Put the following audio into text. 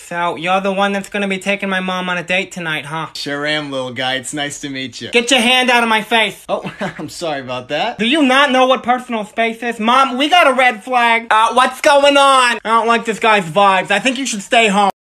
So, you're the one that's gonna be taking my mom on a date tonight, huh? Sure am, little guy. It's nice to meet you. Get your hand out of my face. Oh, I'm sorry about that. Do you not know what personal space is? Mom, we got a red flag. What's going on? I don't like this guy's vibes. I think you should stay home.